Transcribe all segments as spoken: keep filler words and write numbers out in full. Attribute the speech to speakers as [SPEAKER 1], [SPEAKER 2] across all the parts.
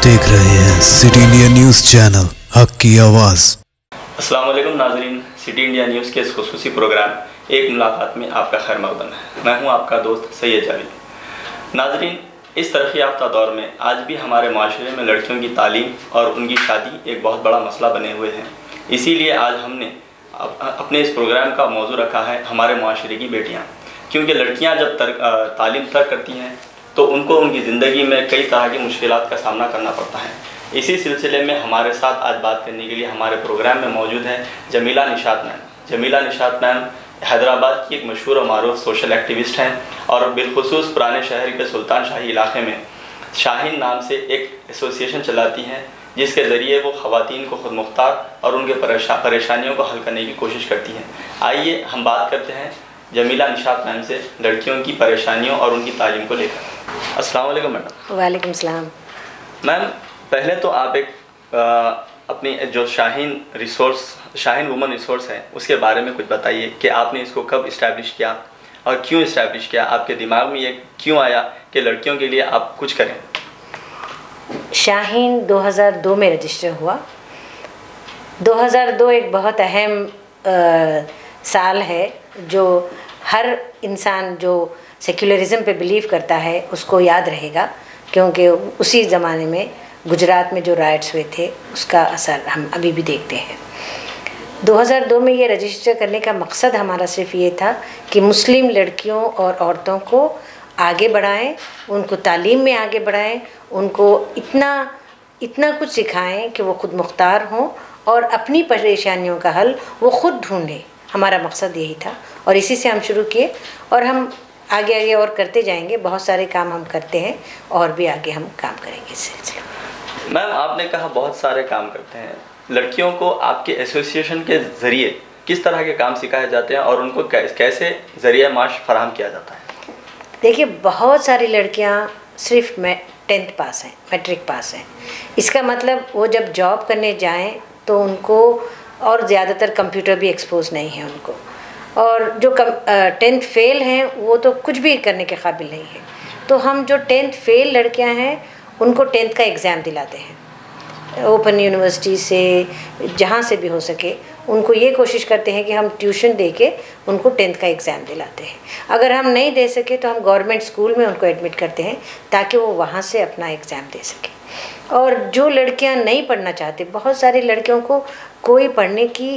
[SPEAKER 1] देख रहे हैं सिटी इंडिया न्यूज़ चैनल, हक की आवाज़।
[SPEAKER 2] अस्सलाम वालेकुम नाजरीन, सिटी इंडिया न्यूज़ के इस खुसूसी प्रोग्राम एक मुलाकात में आपका खैर मकदम है। मैं हूं आपका दोस्त सैयद जावेद। नाजरीन, इस तरक्की याफ्ता दौर में आज भी हमारे माशरे में लड़कियों की तालीम और उनकी शादी एक बहुत बड़ा मसला बने हुए हैं। इसीलिए आज हमने अपने इस प्रोग्राम का मौजू रखा है हमारे माशरे की बेटियाँ, क्योंकि लड़कियाँ जब तर, तालीम तर्क करती हैं तो उनको उनकी ज़िंदगी में कई तरह की मुश्किलात का सामना करना पड़ता है। इसी सिलसिले में हमारे साथ आज बात करने के लिए हमारे प्रोग्राम में मौजूद है जमीला निशात मैम। जमीला निशात मैम हैदराबाद की एक मशहूर और मारूफ सोशल एक्टिविस्ट हैं और बिलखुसूस पुराने शहर के सुल्तान शाही इलाके में शाहीन नाम से एक एसोसिएशन चलाती हैं, जिसके ज़रिए वो ख़वातीन को खुद मुख्तार और उनके परेशा परेशानियों को हल करने की कोशिश करती हैं। आइए हम बात करते हैं जमीला निशात मैम से लड़कियों की परेशानियों और उनकी तालीम को लेकर। अस्सलाम वालेकुम मैडम।
[SPEAKER 3] वालेकुम सलाम।
[SPEAKER 2] मैम, पहले तो आप एक आ, अपनी जो Shaheen resource Shaheen woman resource है उसके बारे में कुछ बताइए कि आपने इसको कब इस्टेब्लिश किया और क्यों इस्टेब्लिश किया, आपके दिमाग में ये क्यों आया कि लड़कियों के लिए आप कुछ करें।
[SPEAKER 3] शाहीन दो हज़ार दो में रजिस्टर हुआ। दो हज़ार दो एक बहुत अहम आ, साल है जो हर इंसान जो सेक्युलरिज़म पे बिलीव करता है उसको याद रहेगा, क्योंकि उसी ज़माने में गुजरात में जो राइट्स हुए थे उसका असर हम अभी भी देखते हैं। दो हज़ार दो में ये रजिस्टर करने का मकसद हमारा सिर्फ ये था कि मुस्लिम लड़कियों और औरतों को आगे बढ़ाएं, उनको तालीम में आगे बढ़ाएं, उनको इतना इतना कुछ सिखाएं कि वो खुद मुख्तार हों और अपनी परेशानियों का हल वो खुद ढूंढें। हमारा मकसद यही था और इसी से हम शुरू किए और हम आगे आगे और करते जाएंगे। बहुत सारे काम हम करते हैं और भी आगे हम काम करेंगे इस सिलसिले में।
[SPEAKER 2] मैम, आपने कहा बहुत सारे काम करते हैं, लड़कियों को आपके एसोसिएशन के ज़रिए किस तरह के काम सिखाए जाते हैं और उनको कैसे ज़रिया माश फराहम किया जाता है?
[SPEAKER 3] देखिए, बहुत सारी लड़कियां सिर्फ मैं टेंथ पास हैं, मैट्रिक पास हैं। इसका मतलब वो जब जॉब करने जाएं तो उनको, और ज़्यादातर कंप्यूटर भी एक्सपोज नहीं है उनको, और जो कम टेंथ फेल हैं वो तो कुछ भी करने के काबिल नहीं है। तो हम जो टेंथ फेल लड़कियां हैं उनको टेंथ का एग्ज़ाम दिलाते हैं, ओपन यूनिवर्सिटी से जहाँ से भी हो सके उनको ये कोशिश करते हैं कि हम ट्यूशन दे के उनको टेंथ का एग्ज़ाम दिलाते हैं। अगर हम नहीं दे सके तो हम गवर्नमेंट स्कूल में उनको एडमिट करते हैं ताकि वो वहाँ से अपना एग्ज़ाम दे सकें। और जो लड़कियाँ नहीं पढ़ना चाहती, बहुत सारी लड़कियों को कोई पढ़ने की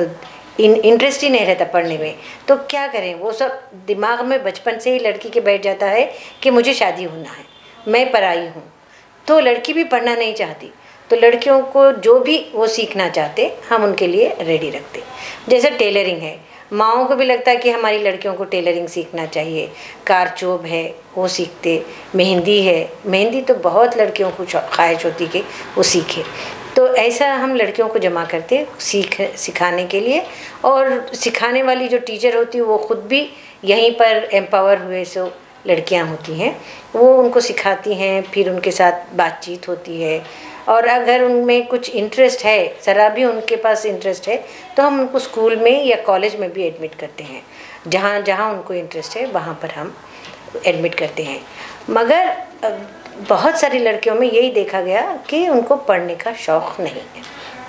[SPEAKER 3] इंटरेस्ट ही नहीं रहता पढ़ने में, तो क्या करें, वो सब दिमाग में बचपन से ही लड़की के बैठ जाता है कि मुझे शादी होना है, मैं पराई हूँ, तो लड़की भी पढ़ना नहीं चाहती। तो लड़कियों को जो भी वो सीखना चाहते हम उनके लिए रेडी रखते। जैसे टेलरिंग है, माओं को भी लगता है कि हमारी लड़कियों को टेलरिंग सीखना चाहिए, कारचोब है वो सीखते, मेहंदी है, मेहंदी तो बहुत लड़कियों को ख्वाहिश होती कि वो सीखे। तो ऐसा हम लड़कियों को जमा करते सीख सिखाने के लिए, और सिखाने वाली जो टीचर होती है वो ख़ुद भी यहीं पर एम्पावर हुए सो लड़कियां होती हैं, वो उनको सिखाती हैं, फिर उनके साथ बातचीत होती है। और अगर उनमें कुछ इंटरेस्ट है, ज़रा भी उनके पास इंटरेस्ट है, तो हम उनको स्कूल में या कॉलेज में भी एडमिट करते हैं। जहाँ जहाँ उनको इंटरेस्ट है वहाँ पर हम एडमिट करते हैं। मगर बहुत सारी लड़कियों में यही देखा गया कि उनको पढ़ने का शौक़ नहीं है।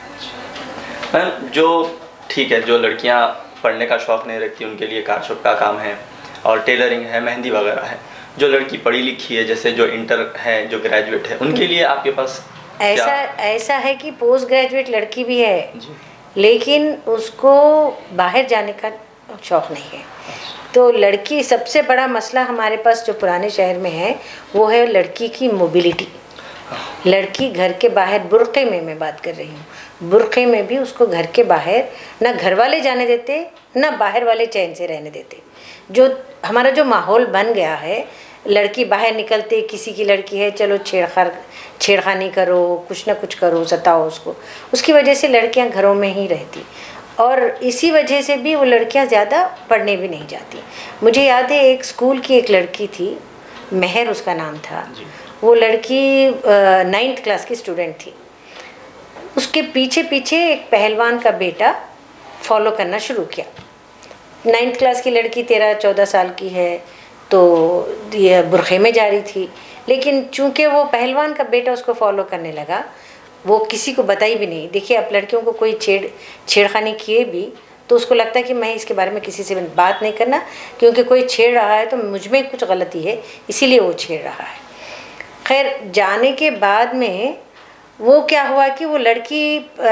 [SPEAKER 2] मैम, जो ठीक है, जो लड़कियाँ पढ़ने का शौक़ नहीं रखती उनके लिए कारशॉप का काम है और टेलरिंग है, मेहंदी वगैरह है। जो लड़की पढ़ी लिखी है, जैसे जो इंटर है, जो ग्रेजुएट है, उनके लिए आपके पास
[SPEAKER 3] ऐसा ऐसा है कि पोस्ट ग्रेजुएट लड़की भी है लेकिन उसको बाहर जाने का शौक़ नहीं है। तो लड़की, सबसे बड़ा मसला हमारे पास जो पुराने शहर में है वो है लड़की की मोबिलिटी। लड़की घर के बाहर, बुर्क़े में मैं बात कर रही हूँ, बुर्क़े में भी उसको घर के बाहर ना घर वाले जाने देते ना बाहर वाले चैन से रहने देते। जो हमारा जो माहौल बन गया है, लड़की बाहर निकलते, किसी की लड़की है, चलो छेड़खाड़ छेड़खानी करो, कुछ ना कुछ करो, सताओ उसको। उसकी वजह से लड़कियां घरों में ही रहती और इसी वजह से भी वो लड़कियां ज़्यादा पढ़ने भी नहीं जाती। मुझे याद है एक स्कूल की एक लड़की थी, महर उसका नाम था, वो लड़की नाइन्थ क्लास की स्टूडेंट थी। उसके पीछे पीछे एक पहलवान का बेटा फॉलो करना शुरू किया। नाइन्थ क्लास की लड़की तेरह चौदह साल की है, तो ये बुरखे में जा रही थी, लेकिन चूंकि वो पहलवान का बेटा उसको फॉलो करने लगा, वो किसी को बताई भी नहीं। देखिए, अब लड़कियों को कोई छेड़ छेड़खानी किए भी तो उसको लगता है कि मैं इसके बारे में किसी से बात नहीं करना, क्योंकि कोई छेड़ रहा है तो मुझ में कुछ गलती है, इसीलिए वो छेड़ रहा है। खैर, जाने के बाद में वो क्या हुआ कि वो लड़की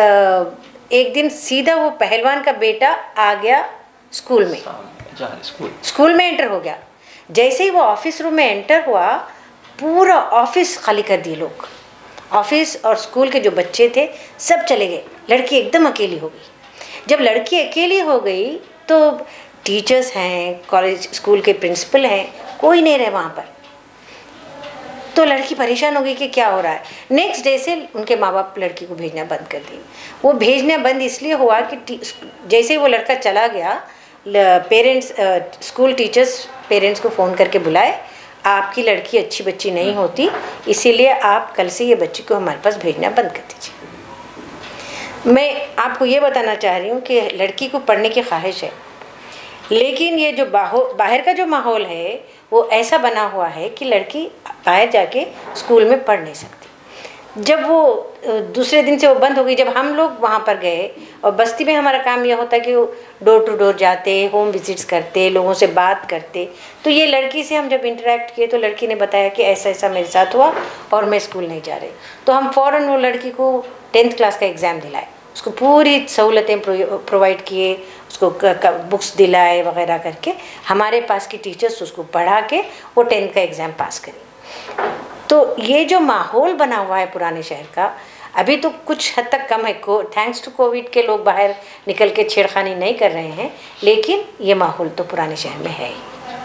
[SPEAKER 3] एक दिन सीधा वो पहलवान का बेटा आ गया स्कूल में,
[SPEAKER 2] स्कूल
[SPEAKER 3] स्कूल में एंटर हो गया। जैसे ही वो ऑफिस रूम में एंटर हुआ, पूरा ऑफिस खाली कर दिए लोग। ऑफिस और स्कूल के जो बच्चे थे सब चले गए, लड़की एकदम अकेली हो गई। जब लड़की अकेली हो गई तो टीचर्स हैं, कॉलेज स्कूल के प्रिंसिपल हैं, कोई नहीं रहे वहाँ पर। तो लड़की परेशान हो गई कि क्या हो रहा है। नेक्स्ट डे से उनके माँ बाप लड़की को भेजना बंद कर दिए। वो भेजना बंद इसलिए हुआ कि जैसे ही वो लड़का चला गया, पेरेंट्स स्कूल टीचर्स पेरेंट्स को फ़ोन करके बुलाए, आपकी लड़की अच्छी बच्ची नहीं होती, इसीलिए आप कल से ये बच्ची को हमारे पास भेजना बंद कर दीजिए। मैं आपको ये बताना चाह रही हूँ कि लड़की को पढ़ने की ख्वाहिश है, लेकिन ये जो बाहर का जो माहौल है वो ऐसा बना हुआ है कि लड़की बाहर जाके स्कूल में पढ़ नहीं सकती। जब वो दूसरे दिन से वो बंद हो गई, जब हम लोग वहाँ पर गए, और बस्ती में हमारा काम यह होता है कि डोर टू डोर जाते, होम विजिट्स करते, लोगों से बात करते, तो ये लड़की से हम जब इंटरेक्ट किए तो लड़की ने बताया कि ऐसा ऐसा मेरे साथ हुआ और मैं स्कूल नहीं जा रही। तो हम फ़ौरन वो लड़की को टेंथ क्लास का एग्ज़ाम दिलाए, उसको पूरी सहूलतें प्रोवाइड किए, उसको बुक्स दिलाए वगैरह करके हमारे पास की टीचर्स उसको पढ़ा के वो टेंथ का एग्ज़ाम पास करी। तो ये जो माहौल बना हुआ है पुराने शहर का, अभी तो कुछ हद तक कम है, को थैंक्स टू कोविड के लोग बाहर निकल के छेड़खानी नहीं कर रहे हैं, लेकिन ये माहौल तो पुराने शहर में है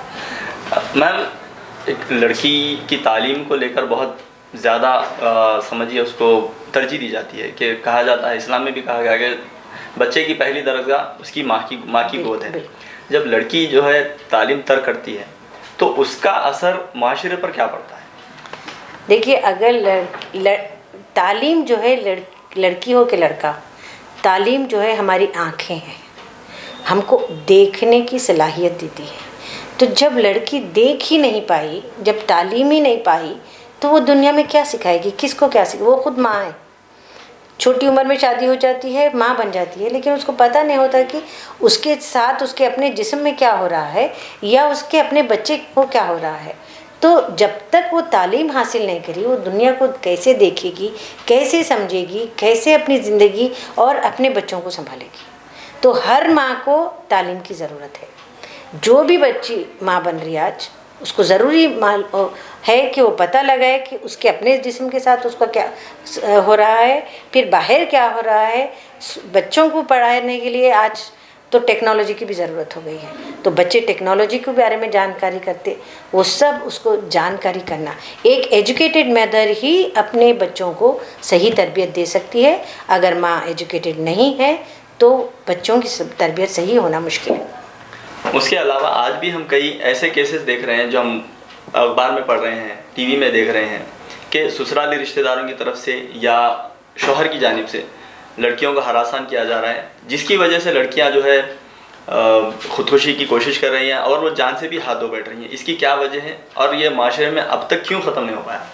[SPEAKER 3] ही।
[SPEAKER 2] मैम, एक लड़की की तालीम को लेकर बहुत ज़्यादा समझिए उसको तरजीह दी जाती है, कि कहा जाता है, इस्लाम में भी कहा गया कि बच्चे की पहली दरगाह उसकी माँ की माँ की गोद है। जब लड़की जो है तालीम तर्क करती है तो उसका असर माशरे पर क्या पड़ता है?
[SPEAKER 3] देखिए, अगर लड़, लड़, तालीम जो है लड़, लड़की हो के लड़का, तालीम जो है हमारी आँखें हैं, हमको देखने की सलाहियत देती है। तो जब लड़की देख ही नहीं पाई, जब तालीम ही नहीं पाई, तो वो दुनिया में क्या सिखाएगी, किसको क्या सिखाएगी? वो खुद माँ है, छोटी उम्र में शादी हो जाती है, माँ बन जाती है, लेकिन उसको पता नहीं होता कि उसके साथ उसके अपने जिस्म में क्या हो रहा है या उसके अपने बच्चे को क्या हो रहा है। तो जब तक वो तालीम हासिल नहीं करी, वो दुनिया को कैसे देखेगी, कैसे समझेगी, कैसे अपनी ज़िंदगी और अपने बच्चों को संभालेगी। तो हर माँ को तालीम की ज़रूरत है। जो भी बच्ची माँ बन रही है आज, उसको ज़रूरी माल है कि वो पता लगाए कि उसके अपने जिस्म के साथ उसका क्या हो रहा है, फिर बाहर क्या हो रहा है। बच्चों को पढ़ाने के लिए आज तो टेक्नोलॉजी की भी ज़रूरत हो गई है, तो बच्चे टेक्नोलॉजी के बारे में जानकारी करते, वो सब उसको जानकारी करना। एक एजुकेटेड मदर ही अपने बच्चों को सही तरबियत दे सकती है। अगर माँ एजुकेटेड नहीं है तो बच्चों की तरबियत सही होना मुश्किल है।
[SPEAKER 2] उसके अलावा आज भी हम कई ऐसे केसेस देख रहे हैं जो हम अखबार में पढ़ रहे हैं, टीवी में देख रहे हैं, कि ससुराली रिश्तेदारों की तरफ से या शौहर की जानिब से लड़कियों का हरासान किया जा रहा है, जिसकी वजह से लड़कियां जो है ख़ुदकुशी की कोशिश कर रही हैं और वो जान से भी हाथ धो बैठ रही हैं। इसकी क्या वजह है और ये माशरे में अब तक क्यों ख़त्म नहीं हो पाया?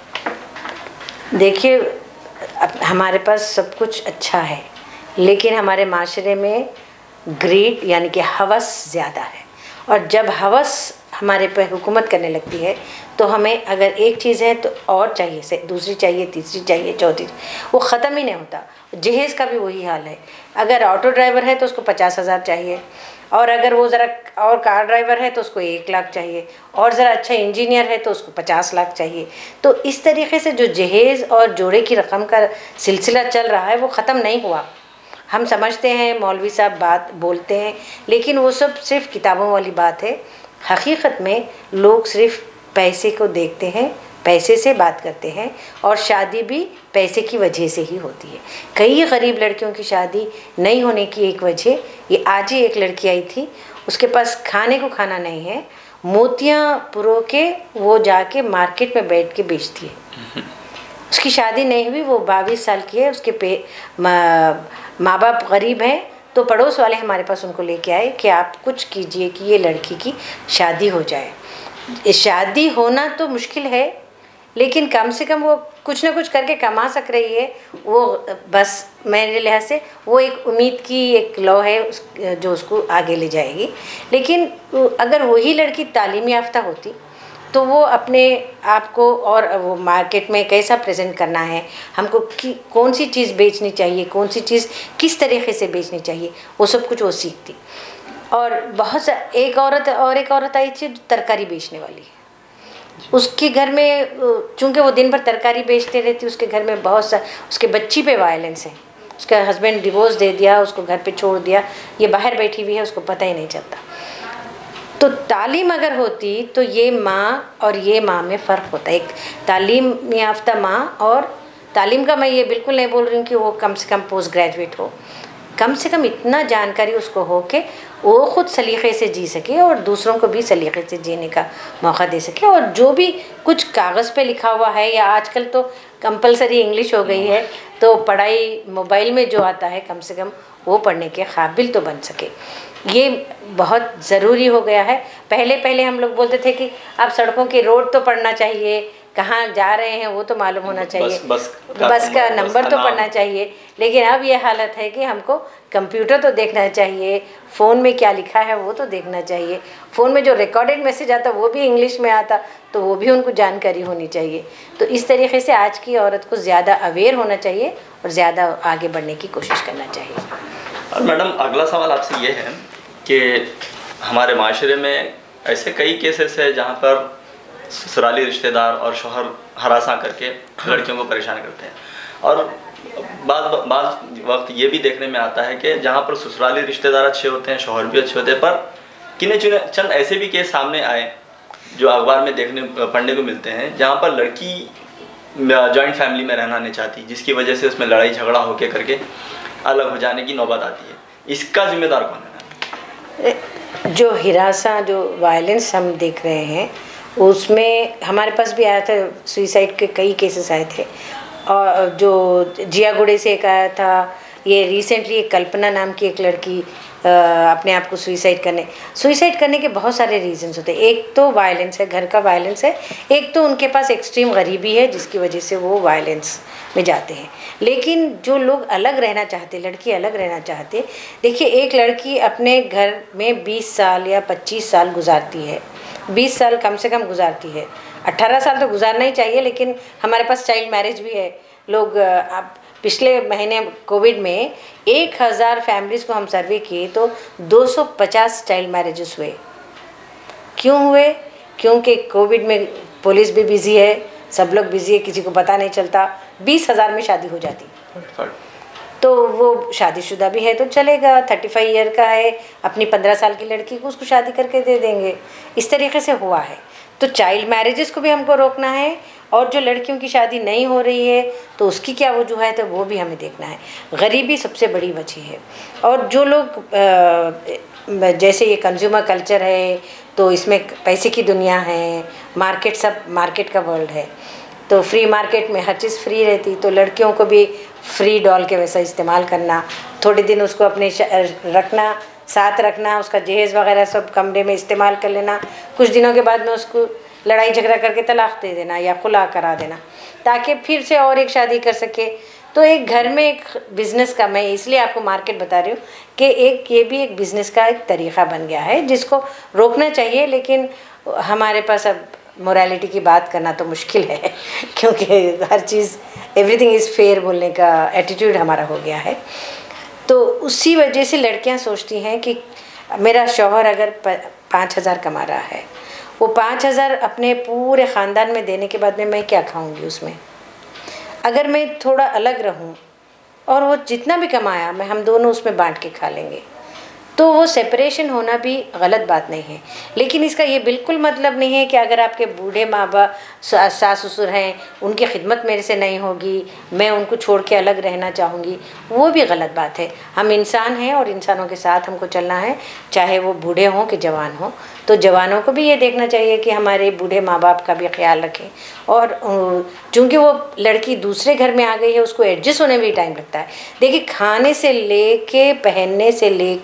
[SPEAKER 3] देखिए, हमारे पास सब कुछ अच्छा है, लेकिन हमारे माशरे में ग्रीड यानी कि हवस ज़्यादा है, और जब हवस हमारे पर हुकूमत करने लगती है तो हमें अगर एक चीज़ है तो और चाहिए से दूसरी चाहिए, तीसरी चाहिए, चौथी, वो ख़त्म ही नहीं होता। जहेज़ का भी वही हाल है। अगर ऑटो ड्राइवर है तो उसको पचास हज़ार चाहिए, और अगर वो ज़रा और कार ड्राइवर है तो उसको एक लाख चाहिए, और ज़रा अच्छा इंजीनियर है तो उसको पचास लाख चाहिए। तो इस तरीके से जो जहेज़ और जोड़े की रकम का सिलसिला चल रहा है वो ख़त्म नहीं हुआ। हम समझते हैं मौलवी साहब बात बोलते हैं, लेकिन वो सब सिर्फ किताबों वाली बात है। हकीकत में लोग सिर्फ पैसे को देखते हैं, पैसे से बात करते हैं, और शादी भी पैसे की वजह से ही होती है। कई गरीब लड़कियों की शादी नहीं होने की एक वजह, ये आज ही एक लड़की आई थी, उसके पास खाने को खाना नहीं है, मोतियाँ पुरो के वो जाके मार्केट में बैठ के बेचती है। उसकी शादी नहीं हुई, वो बाईस साल की है, उसके पे माँ बाप गरीब हैं, तो पड़ोस वाले हमारे पास उनको लेके आए कि आप कुछ कीजिए कि ये लड़की की शादी हो जाए। शादी होना तो मुश्किल है, लेकिन कम से कम वो कुछ ना कुछ करके कमा सक रही है, वो बस मेरे लिहाज से वो एक उम्मीद की एक लौ है उस, जो उसको आगे ले जाएगी। लेकिन अगर वही लड़की तालीम याफ्ता होती तो वो अपने आप को और वो मार्केट में कैसा प्रेजेंट करना है, हमको कि कौन सी चीज़ बेचनी चाहिए, कौन सी चीज़ किस तरीके से बेचनी चाहिए, वो सब कुछ वो सीखती। और बहुत सा एक औरत और एक औरत आई थी तरकारी बेचने वाली, उसके घर में चूँकि वो दिन भर तरकारी बेचते रहती, उसके घर में बहुत सा उसके बच्ची पे वायलेंस है, उसका हस्बैंड डिवोर्स दे दिया, उसको घर पे छोड़ दिया, ये बाहर बैठी हुई है, उसको पता ही नहीं चलता। तो तालीम अगर होती तो ये माँ और ये माँ में फ़र्क होता है। एक तालीम याफ्ता माँ, और तालीम का मैं ये बिल्कुल नहीं बोल रही हूँ कि वो कम से कम पोस्ट ग्रेजुएट हो, कम से कम इतना जानकारी उसको हो कि वो ख़ुद सलीक़े से जी सके और दूसरों को भी सलीक़े से जीने का मौका दे सके। और जो भी कुछ कागज़ पे लिखा हुआ है, या आजकल तो कंपलसरी इंग्लिश हो गई है, तो पढ़ाई मोबाइल में जो आता है कम से कम वो पढ़ने के काबिल तो बन सके, ये बहुत ज़रूरी हो गया है। पहले पहले हम लोग बोलते थे कि आप सड़कों की रोड तो पढ़ना चाहिए, कहाँ जा रहे हैं वो तो मालूम होना चाहिए,
[SPEAKER 2] बस, बस,
[SPEAKER 3] बस का नंबर
[SPEAKER 2] बस
[SPEAKER 3] तो पढ़ना चाहिए। लेकिन अब ये हालत है कि हमको कंप्यूटर तो देखना चाहिए, फ़ोन में क्या लिखा है वो तो देखना चाहिए, फ़ोन में जो रिकॉर्डेड मैसेज आता वो भी इंग्लिश में आता तो वो भी उनको जानकारी होनी चाहिए। तो इस तरीके से आज की औरत को ज़्यादा अवेयर होना चाहिए और ज़्यादा आगे बढ़ने की कोशिश करना चाहिए।
[SPEAKER 2] और मैडम अगला सवाल आपसे ये है कि हमारे माशरे में ऐसे कई केसेस है जहाँ पर ससुराली रिश्तेदार और शौहर हरासा करके लड़कियों को परेशान करते हैं, और बाद बाद वक्त ये भी देखने में आता है कि जहाँ पर ससुराली रिश्तेदार अच्छे होते हैं, शौहर भी अच्छे होते हैं, पर किन्हीं चुने चंद ऐसे भी केस सामने आए जो अखबार में देखने पढ़ने को मिलते हैं, जहाँ पर लड़की जॉइंट फैमिली में रहना नहीं चाहती, जिसकी वजह से उसमें लड़ाई झगड़ा होके करके अलग हो जाने की नौबत आती है। इसका जिम्मेदार कौन है?
[SPEAKER 3] जो हिरासा, जो वायलेंस हम देख रहे हैं, उसमें हमारे पास भी आया था, सुइसाइड के कई केसेस आए थे, और जो जियागुड़े से एक आया था, ये रिसेंटली एक कल्पना नाम की एक लड़की आ, अपने आप को सुइसाइड करने सुइसाइड करने के बहुत सारे रीजंस होते हैं। एक तो वायलेंस है, घर का वायलेंस है, एक तो उनके पास एक्सट्रीम गरीबी है जिसकी वजह से वो वायलेंस में जाते हैं। लेकिन जो लोग अलग रहना चाहते, लड़की अलग रहना चाहते, देखिए एक लड़की अपने घर में बीस साल या पच्चीस साल गुजारती है, बीस साल कम से कम गुजारती है, अट्ठारह साल तो गुजारना ही चाहिए, लेकिन हमारे पास चाइल्ड मैरिज भी है। लोग आप पिछले महीने कोविड में एक हज़ार फैमिलीज़ को हम सर्वे किए तो दो सौ पचास चाइल्ड मैरिजेस हुए। क्यों हुए? क्योंकि कोविड में पुलिस भी बिज़ी है, सब लोग बिज़ी है, किसी को पता नहीं चलता, बीस हज़ार में शादी हो जाती। तो वो शादीशुदा भी है तो चलेगा, थर्टी फाइव ईयर का है, अपनी पंद्रह साल की लड़की को उसको शादी करके दे देंगे, इस तरीके से हुआ है। तो चाइल्ड मैरिजेस को भी हमको रोकना है, और जो लड़कियों की शादी नहीं हो रही है तो उसकी क्या वजूहत है वो भी हमें देखना है। गरीबी सबसे बड़ी वजह है। और जो लोग जैसे ये कंज्यूमर कल्चर है तो इसमें पैसे की दुनिया है, मार्केट सब मार्केट का वर्ल्ड है, तो फ्री मार्केट में हर चीज़ फ्री रहती, तो लड़कियों को भी फ्री डॉल के वैसा इस्तेमाल करना, थोड़े दिन उसको अपने रखना, साथ रखना, उसका जहेज़ वगैरह सब कमरे में इस्तेमाल कर लेना, कुछ दिनों के बाद में उसको लड़ाई झगड़ा करके तलाक दे देना या खुला करा देना, ताकि फिर से और एक शादी कर सके। तो एक घर में एक बिज़नेस का, मैं इसलिए आपको मार्केट बता रही हूँ कि एक ये भी एक बिज़नेस का एक तरीक़ा बन गया है जिसको रोकना चाहिए। लेकिन हमारे पास अब मोरालिटी की बात करना तो मुश्किल है क्योंकि हर चीज़ एवरीथिंग इज़ फेयर बोलने का एटीट्यूड हमारा हो गया है। तो उसी वजह से लड़कियां सोचती हैं कि मेरा शौहर अगर पाँच हज़ार कमा रहा है, वो पाँच हज़ार अपने पूरे ख़ानदान में देने के बाद में मैं क्या खाऊंगी उसमें। अगर मैं थोड़ा अलग रहूं और वो जितना भी कमाया मैं हम दोनों उसमें बांट के खा लेंगे, तो वो सेपरेशन होना भी गलत बात नहीं है। लेकिन इसका ये बिल्कुल मतलब नहीं है कि अगर आपके बूढ़े माँ बाप सास ससुर हैं, उनकी खिदमत मेरे से नहीं होगी, मैं उनको छोड़ के अलग रहना चाहूँगी, वो भी गलत बात है। हम इंसान हैं और इंसानों के साथ हमको चलना है, चाहे वो बूढ़े हों कि जवान हों। तो जवानों को भी ये देखना चाहिए कि हमारे बूढ़े माँ बाप का भी ख्याल रखें। और चूँकि वो लड़की दूसरे घर में आ गई है, उसको एडजस्ट होने में भी टाइम लगता है। देखिए खाने से ले के, पहनने से ले के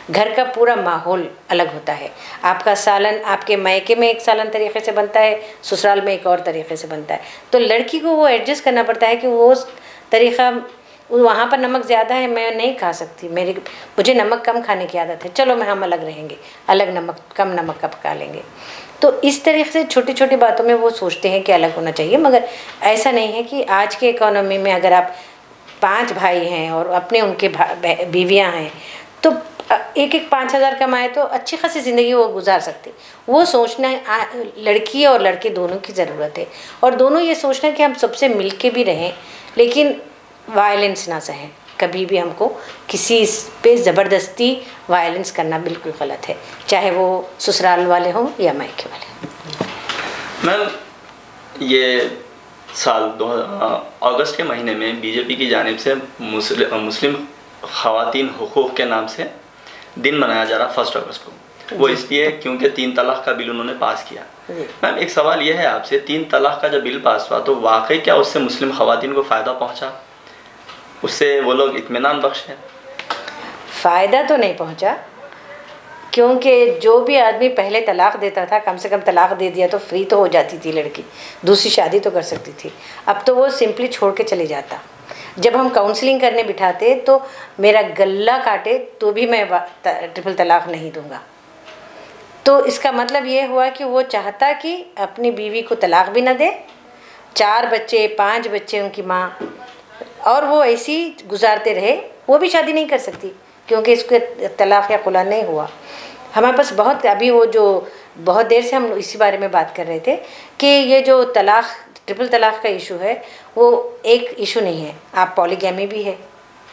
[SPEAKER 3] घर का पूरा माहौल अलग होता है। आपका सालन आपके मायके में एक सालन तरीके से बनता है, ससुराल में एक और तरीके से बनता है। तो लड़की को वो एडजस्ट करना पड़ता है कि वो तरीक़ा, वहाँ पर नमक ज़्यादा है, मैं नहीं खा सकती, मेरी मुझे नमक कम खाने की आदत है, चलो मैं हम अलग रहेंगे, अलग नमक कम नमक का पका लेंगे। तो इस तरीके से छोटी छोटी बातों में वो सोचते हैं कि अलग होना चाहिए। मगर ऐसा नहीं है कि आज के इकोनॉमी में अगर आप पांच भाई हैं और अपने उनके बीवियां हैं तो एक एक पाँच हज़ार कमाए तो अच्छी खासी ज़िंदगी वो गुजार सकते। वो सोचना लड़की और लड़के दोनों की ज़रूरत है, और दोनों ये सोचना कि हम सबसे मिल के भी रहें लेकिन वायलेंस ना सहें। कभी भी हमको किसी पे ज़बरदस्ती वायलेंस करना बिल्कुल गलत है, चाहे वो ससुराल वाले हों या मायके वाले।
[SPEAKER 2] मैम, ये साल दो अगस्त के महीने में बीजेपी की जानिब से मुस्लिम मुस्लिम ख़वातीन हुकूक़ के नाम से दिन मनाया जा रहा फर्स्ट अगस्त को। वो इसलिए क्योंकि तीन तलाक़ का बिल उन्होंने पास किया। मैम, एक सवाल यह है आपसे, तीन तलाक़ का जब बिल पास हुआ तो वाकई क्या उससे मुस्लिम ख़वातीन को फ़ायदा पहुँचा? उससे वो लोग इत्मीनान बख्श हैं?
[SPEAKER 3] फ़ायदा तो नहीं पहुँचा, क्योंकि जो भी आदमी पहले तलाक़ देता था, कम से कम तलाक़ दे दिया तो फ्री तो हो जाती थी लड़की, दूसरी शादी तो कर सकती थी। अब तो वो सिंपली छोड़ के चले जाता। जब हम काउंसलिंग करने बिठाते तो मेरा गला काटे तो भी मैं ट्रिपल तलाक़ नहीं दूंगा। तो इसका मतलब ये हुआ कि वो चाहता कि अपनी बीवी को तलाक़ भी ना दे, चार बच्चे पांच बच्चे उनकी माँ, और वो ऐसी गुजारते रहे। वो भी शादी नहीं कर सकती क्योंकि इसके तलाक़ या खुला नहीं हुआ। हमारे पास बहुत, अभी वो जो बहुत देर से हम इसी बारे में बात कर रहे थे कि ये जो तलाक़ ट्रिपल तलाक़ का इशू है वो एक इशू नहीं है, आप पॉलीगैमी भी है।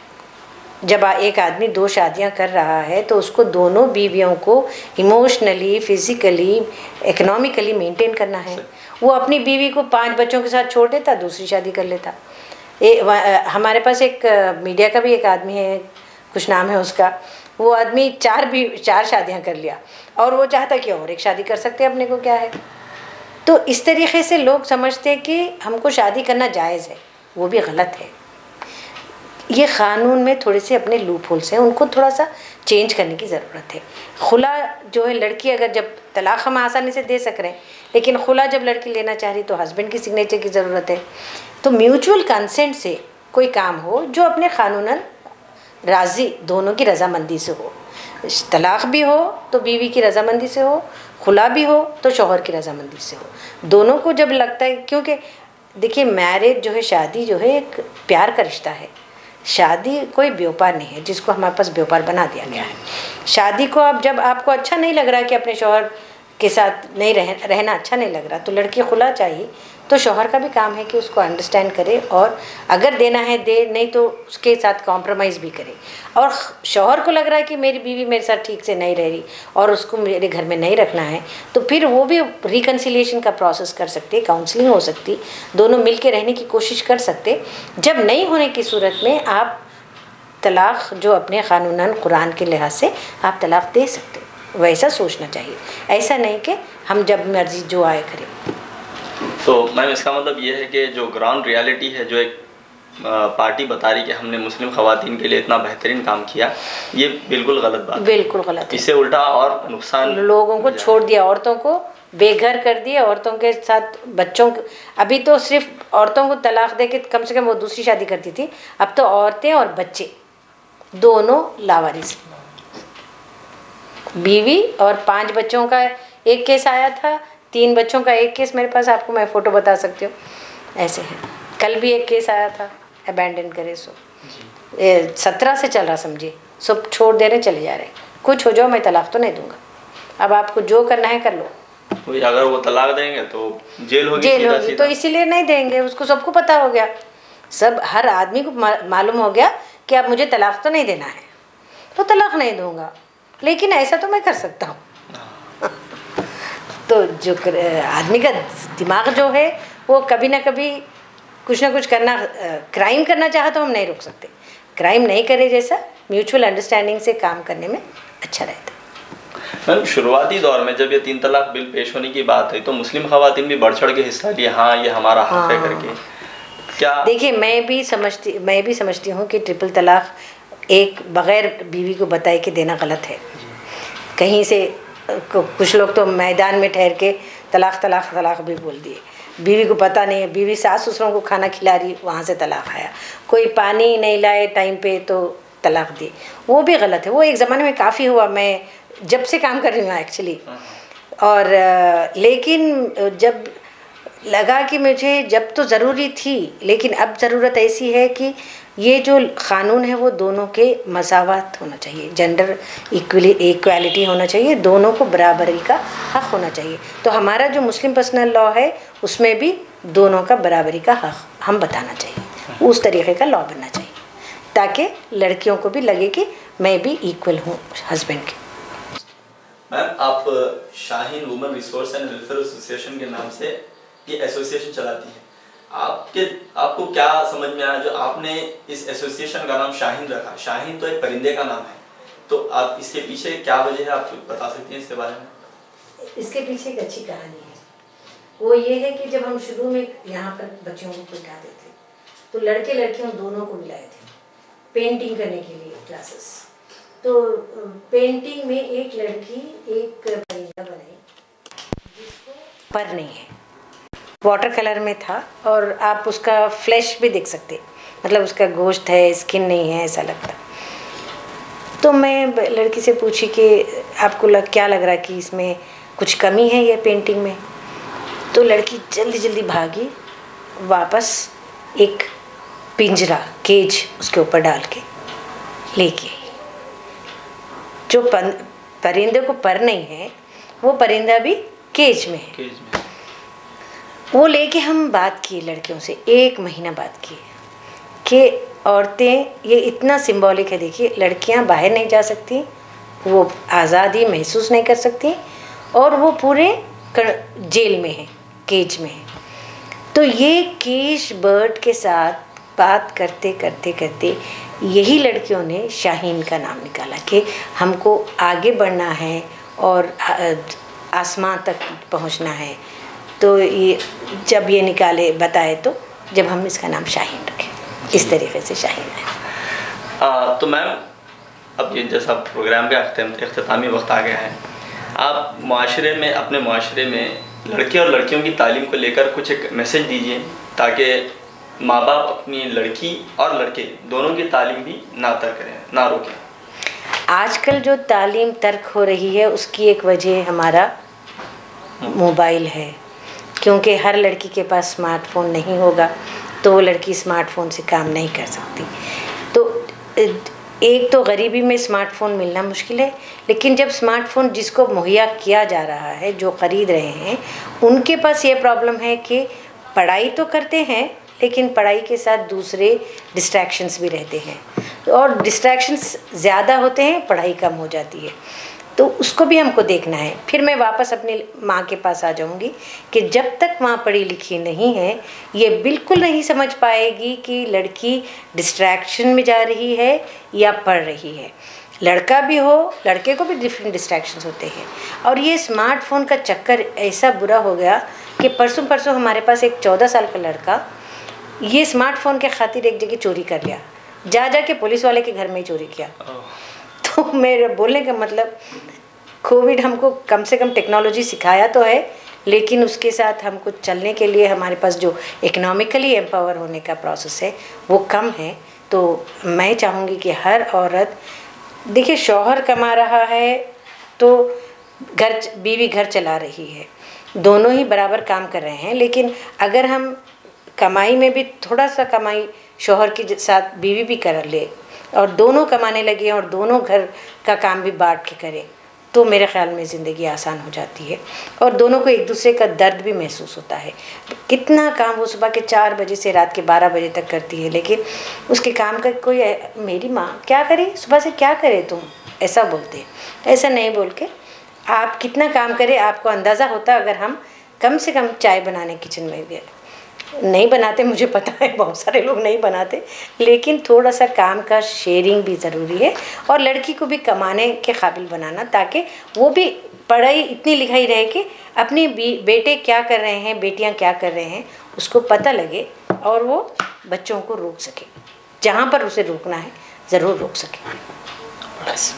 [SPEAKER 3] जब एक आदमी दो शादियां कर रहा है तो उसको दोनों बीवियों को इमोशनली, फिज़िकली, इकोनॉमिकली मेंटेन करना है। वो अपनी बीवी को पांच बच्चों के साथ छोड़ देता, दूसरी शादी कर लेता। ए, हमारे पास एक मीडिया का भी एक आदमी है, कुछ नाम है उसका, वो आदमी चार भी चार शादियां कर लिया और वो चाहता कि और एक शादी कर सकते हैं, अपने को क्या है। तो इस तरीके से लोग समझते हैं कि हमको शादी करना जायज़ है, वो भी गलत है। ये क़ानून में थोड़े से अपने लूप होल्स हैं, उनको थोड़ा सा चेंज करने की ज़रूरत है। खुला जो है, लड़की अगर जब तलाक़ हम आसानी से दे सक रहे हैं, लेकिन खुला जब लड़की लेना चाह रही तो हस्बैंड की सिग्नेचर की ज़रूरत है। तो म्यूचुअल कंसेंट से कोई काम हो जो अपने क़ानूनन राज़ी, दोनों की रज़ामंदी से हो। तलाक़ भी हो तो बीवी की रज़ामंदी से हो, खुला भी हो तो शौहर की रज़ामंदी से हो। दोनों को जब लगता है, क्योंकि देखिए मैरिज जो है, शादी जो है एक प्यार का रिश्ता है। शादी कोई व्यापार नहीं है जिसको हमारे पास व्यापार बना दिया गया है। शादी को आप जब आपको अच्छा नहीं लग रहा कि अपने शौहर के साथ नहीं रह रहना अच्छा नहीं लग रहा तो लड़की खुला चाहिए, तो शौहर का भी काम है कि उसको अंडरस्टैंड करे और अगर देना है दे, नहीं तो उसके साथ कॉम्प्रोमाइज़ भी करे। और शौहर को लग रहा है कि मेरी बीवी मेरे साथ ठीक से नहीं रह रही और उसको मेरे घर में नहीं रखना है, तो फिर वो भी रिकन्सिलिएशन का प्रोसेस कर सकते, काउंसलिंग हो सकती, दोनों मिल के रहने की कोशिश कर सकते। जब नहीं होने की सूरत में आप तलाक़ जो अपने क़ानूनन कुरान के लिहाज से आप तलाक़ दे सकते, वैसा सोचना चाहिए। ऐसा नहीं कि हम जब मर्जी जो आए करें।
[SPEAKER 2] तो मैम, इसका मतलब ये है कि जो ग्राउंड रियलिटी है, जो एक पार्टी बता रही कि हमने मुस्लिम ख़वातीन के लिए इतना बेहतरीन काम किया, ये बिल्कुल गलत बात है।
[SPEAKER 3] बिल्कुल गलत है।
[SPEAKER 2] इससे उल्टा और नुकसान,
[SPEAKER 3] लोगों को छोड़ दिया, औरतों को बेघर कर दिया, औरतों के साथ बच्चों को। अभी तो सिर्फ औरतों को तलाक़ दे के कम से कम वो दूसरी शादी करती थी, अब तो औरतें और बच्चे दोनों लावारिस। बीवी और पांच बच्चों का एक केस आया था, तीन बच्चों का एक केस मेरे पास, आपको मैं फ़ोटो बता सकती हूँ। ऐसे है, कल भी एक केस आया था, अबैंडन करे सो सत्रह से चल रहा, समझिए, सब छोड़ दे रहे, चले जा रहे। कुछ हो जाओ, मैं तलाक़ तो नहीं दूंगा, अब आपको जो करना है कर लो।
[SPEAKER 2] अगर वो तलाक़ देंगे तो जेल होगी,
[SPEAKER 3] जेल होगी, तो इसीलिए नहीं देंगे। उसको सबको पता हो गया, सब हर आदमी को मालूम हो गया कि अब मुझे तलाक़ तो नहीं देना है, तो तलाक़ नहीं दूंगा, लेकिन ऐसा तो मैं कर सकता हूँ। तो जो आदमी का दिमाग जो है वो कभी ना कभी कुछ ना कुछ करना, क्राइम करना चाहे तो हम नहीं रोक सकते, क्राइम नहीं करे, जैसा म्यूचुअल अंडरस्टैंडिंग से काम करने में अच्छा रहता है।
[SPEAKER 2] मैम, शुरुआती दौर में जब ये तीन तलाक़ बिल पेश होने की बात है तो मुस्लिम ख़वातीन भी बढ़ चढ़ के हिस्सा लिए, हाँ ये हमारा हक़ है करके। क्या
[SPEAKER 3] देखिए, मैं भी समझती मैं भी समझती हूँ कि ट्रिपल तलाक़ एक बग़ैर बीवी को बताए के देना गलत है। कहीं से कुछ लोग तो मैदान में ठहर के तलाक तलाक तलाक भी बोल दिए, बीवी को पता नहीं है, बीवी सास ससुरों को खाना खिला रही, वहाँ से तलाक आया। कोई पानी नहीं लाए टाइम पे तो तलाक दी, वो भी गलत है। वो एक ज़माने में काफ़ी हुआ, मैं जब से काम कर रही हूँ एक्चुअली। और लेकिन जब लगा कि मुझे, जब तो ज़रूरी थी, लेकिन अब ज़रूरत ऐसी है कि ये जो क़ानून है वो दोनों के मसावत होना चाहिए, जेंडर इक्वली इक्वालिटी होना चाहिए, दोनों को बराबरी का हक़ होना चाहिए। तो हमारा जो मुस्लिम पर्सनल लॉ है उसमें भी दोनों का बराबरी का हक़ हम बताना चाहिए, उस तरीक़े का लॉ बनना चाहिए ताकि लड़कियों को भी लगे कि मैं भी इक्वल हूँ हस्बैंड के।
[SPEAKER 2] मैम, आप Shaheen women resource and welfare association के नाम से ये एसोसिएशन चलाती हैं। आपके आपको क्या समझ में आया जो आपने इस एसोसिएशन का नाम शाहीन रखा? शाहीन तो एक परिंदे का नाम है, तो आप इसके पीछे क्या वजह है, आप बता सकती हैं इसके बारे में?
[SPEAKER 3] इसके पीछे एक अच्छी कहानी है। वो ये है कि जब हम शुरू में यहाँ पर बच्चों को बिठाते थे तो लड़के लड़कियों दोनों को बुलाए थे पेंटिंग करने के लिए क्लासेस। तो पेंटिंग में एक लड़की एक परिंदा बनाई जिसको पर नहीं है, वाटर कलर में था, और आप उसका फ्लैश भी देख सकते, मतलब उसका गोश्त है, स्किन नहीं है, ऐसा लगता। तो मैं लड़की से पूछी कि आपको लग क्या लग रहा है कि इसमें कुछ कमी है ये पेंटिंग में? तो लड़की जल्दी जल्दी भागी वापस, एक पिंजरा केज उसके ऊपर डाल के लेके आई। जो परिंदे को पर नहीं है वो परिंदा भी केज में है।
[SPEAKER 2] केज में
[SPEAKER 3] वो लेके हम बात किए लड़कियों से, एक महीना बात किए कि औरतें, ये इतना सिंबॉलिक है, देखिए लड़कियां बाहर नहीं जा सकती, वो आज़ादी महसूस नहीं कर सकती, और वो पूरे जेल में है, केज में है। तो ये केज बर्ड के साथ बात करते करते करते यही लड़कियों ने शाहीन का नाम निकाला कि हमको आगे बढ़ना है और आसमां तक पहुंचना है। तो ये जब ये निकाले बताए तो जब हम इसका नाम शाहीन रखें, इस तरीके से शाहीन है।
[SPEAKER 2] तो मैम, अब ये जैसा प्रोग्राम का अख्तामी वक्त आ गया है, आप माशरे में, अपने माशरे में लड़के और लड़कियों की तालीम को लेकर कुछ एक मैसेज दीजिए ताकि माँ बाप अपनी लड़की और लड़के दोनों की तालीम भी ना तर्क करें, ना रोकें।
[SPEAKER 3] आजकल जो तालीम तर्क हो रही है उसकी एक वजह हमारा मोबाइल है, क्योंकि हर लड़की के पास स्मार्टफोन नहीं होगा तो वो लड़की स्मार्टफोन से काम नहीं कर सकती। तो एक तो गरीबी में स्मार्टफोन मिलना मुश्किल है, लेकिन जब स्मार्टफोन जिसको मुहैया किया जा रहा है, जो ख़रीद रहे हैं, उनके पास ये प्रॉब्लम है कि पढ़ाई तो करते हैं लेकिन पढ़ाई के साथ दूसरे डिस्ट्रैक्शंस भी रहते हैं, और डिस्ट्रैक्शंस ज़्यादा होते हैं, पढ़ाई कम हो जाती है। तो उसको भी हमको देखना है। फिर मैं वापस अपनी माँ के पास आ जाऊँगी कि जब तक माँ पढ़ी लिखी नहीं है ये बिल्कुल नहीं समझ पाएगी कि लड़की डिस्ट्रैक्शन में जा रही है या पढ़ रही है। लड़का भी हो, लड़के को भी डिफरेंट डिस्ट्रैक्शंस होते हैं। और ये स्मार्टफोन का चक्कर ऐसा बुरा हो गया कि परसों परसों हमारे पास एक चौदह साल का लड़का ये स्मार्टफोन के खातिर एक जगह चोरी कर लिया, जा जा के पुलिस वाले के घर में ही चोरी किया। तो मेरे बोलने का मतलब, कोविड हमको कम से कम टेक्नोलॉजी सिखाया तो है, लेकिन उसके साथ हमको चलने के लिए हमारे पास जो इकोनॉमिकली एम्पावर होने का प्रोसेस है वो कम है। तो मैं चाहूँगी कि हर औरत, देखिए शौहर कमा रहा है तो घर, बीवी घर चला रही है, दोनों ही बराबर काम कर रहे हैं, लेकिन अगर हम कमाई में भी थोड़ा सा कमाई शौहर के साथ बीवी भी कर ले और दोनों कमाने लगे और दोनों घर का काम भी बांट के करें तो मेरे ख्याल में ज़िंदगी आसान हो जाती है और दोनों को एक दूसरे का दर्द भी महसूस होता है। कितना काम वो सुबह के चार बजे से रात के बारह बजे तक करती है, लेकिन उसके काम का कोई, मेरी माँ क्या करे, सुबह से क्या करे तुम, ऐसा बोलते हैं। ऐसा नहीं बोल के आप कितना काम करें आपको अंदाज़ा होता। अगर हम कम से कम चाय बनाने किचन में गए, नहीं बनाते, मुझे पता है बहुत सारे लोग नहीं बनाते, लेकिन थोड़ा सा काम का शेयरिंग भी ज़रूरी है और लड़की को भी कमाने के काबिल बनाना, ताकि वो भी पढ़ाई इतनी लिखाई रहे कि अपनी बेटे क्या कर रहे हैं, बेटियां क्या कर रहे हैं, उसको पता लगे और वो बच्चों को रोक सके जहाँ पर उसे रोकना है, ज़रूर रोक सकेंगे। बस।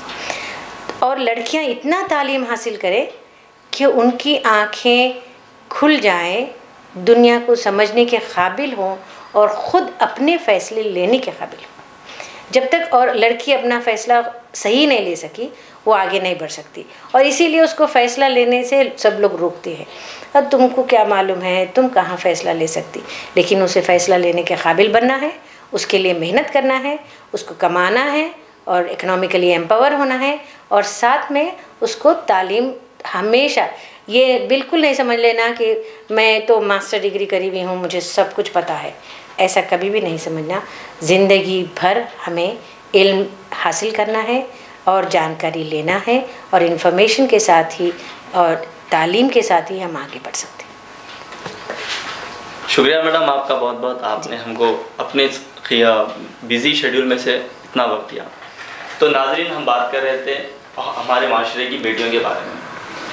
[SPEAKER 3] और लड़कियां इतना तालीम हासिल करें कि उनकी आँखें खुल जाएं, दुनिया को समझने के काबिल हों और ख़ुद अपने फ़ैसले लेने के काबिल हों। जब तक और लड़की अपना फ़ैसला सही नहीं ले सकी, वो आगे नहीं बढ़ सकती, और इसीलिए उसको फ़ैसला लेने से सब लोग रोकते हैं। अब तुमको क्या मालूम है, तुम कहाँ फ़ैसला ले सकती। लेकिन उसे फ़ैसला लेने के काबिल बनना है, उसके लिए मेहनत करना है, उसको कमाना है और इकोनॉमिकली एम्पावर होना है, और साथ में उसको तालीम हमेशा, ये बिल्कुल नहीं समझ लेना कि मैं तो मास्टर डिग्री करी हुई हूँ, मुझे सब कुछ पता है, ऐसा कभी भी नहीं समझना। ज़िंदगी भर हमें इल्म हासिल करना है और जानकारी लेना है, और इन्फॉर्मेशन के साथ ही और तालीम के साथ ही हम आगे बढ़ सकते हैं।
[SPEAKER 2] शुक्रिया मैडम आपका बहुत बहुत, आपने हमको अपने बिज़ी शेड्यूल में से इतना वक्त दिया। तो नाजरीन, हम बात कर रहे थे हमारे माशरे की बेटियों के बारे में।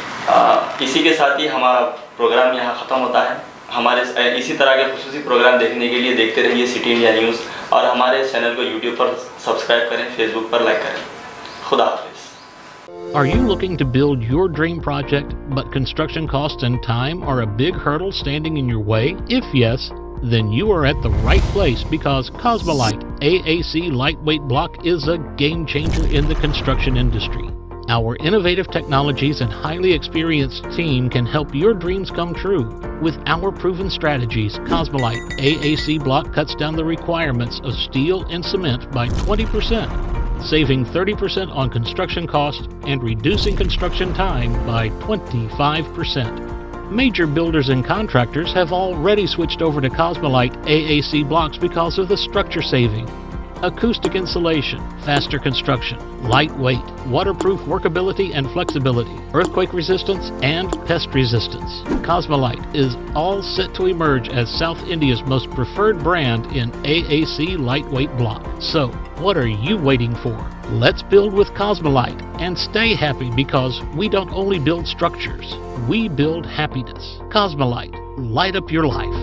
[SPEAKER 2] आ, इसी के साथ ही हमारा प्रोग्राम यहाँ ख़त्म होता है। हमारे इसी तरह के खुसूसी प्रोग्राम देखने के लिए देखते रहिए सिटी इंडिया न्यूज़, और हमारे चैनल को यूट्यूब पर सब्सक्राइब करें, फेसबुक पर लाइक करें। खुदा हाफिज़।
[SPEAKER 4] Are you looking to build your dream project, but construction costs and time are a big hurdle standing in your way? If yes, then you are at the right place, because Cosmolite A A C Lightweight Block is a game changer in the construction industry. Our innovative technologies and highly experienced team can help your dreams come true. With our proven strategies, Cosmolite A A C Block cuts down the requirements of steel and cement by twenty percent, saving thirty percent on construction costs and reducing construction time by twenty-five percent. Major builders and contractors have already switched over to Cosmolite A A C blocks because of the structure saving, acoustic insulation, faster construction, lightweight, waterproof workability and flexibility, earthquake resistance, and pest resistance. Cosmolite is all set to emerge as South India's most preferred brand in A A C lightweight block. So, what are you waiting for? Let's build with Cosmolite and stay happy, because we don't only build structures, we build happiness. Cosmolite, light up your life.